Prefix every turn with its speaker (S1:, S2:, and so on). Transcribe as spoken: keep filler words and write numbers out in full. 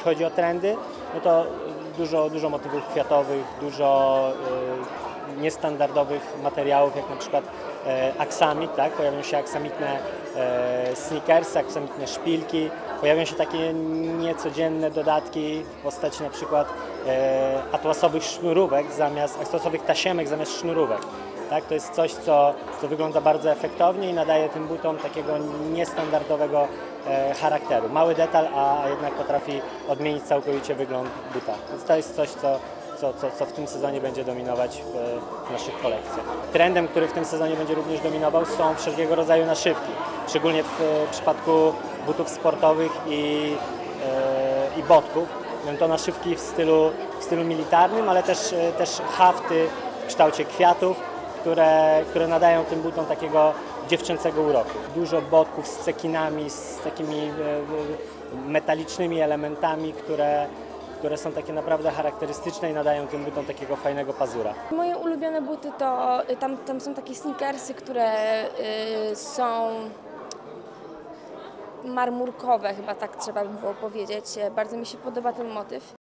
S1: chodzi o trendy, no to dużo, dużo motywów kwiatowych, dużo y, niestandardowych materiałów, jak na przykład e, aksamit, tak? Pojawią się aksamitne e, sneakersy, aksamitne szpilki, pojawią się takie niecodzienne dodatki w postaci na przykład e, atłasowych sznurówek zamiast, atłasowych tasiemek zamiast sznurówek. Tak? To jest coś, co, co wygląda bardzo efektownie i nadaje tym butom takiego niestandardowowego e, charakteru. Mały detal, a jednak potrafi odmienić całkowicie wygląd buta. Więc to jest coś, co, co, co, co w tym sezonie będzie dominować w, w naszych kolekcjach. Trendem, który w tym sezonie będzie również dominował, są wszelkiego rodzaju naszywki. Szczególnie w, w przypadku butów sportowych i, e, i botków. Będą to naszywki w stylu, w stylu militarnym, ale też, też hafty w kształcie kwiatów, Które, które nadają tym butom takiego dziewczęcego uroku. Dużo botków z cekinami, z takimi metalicznymi elementami, które, które są takie naprawdę charakterystyczne i nadają tym butom takiego fajnego pazura.
S2: Moje ulubione buty to, tam, tam są takie sneakersy, które y, są marmurkowe, chyba tak trzeba by było powiedzieć. Bardzo mi się podoba ten motyw.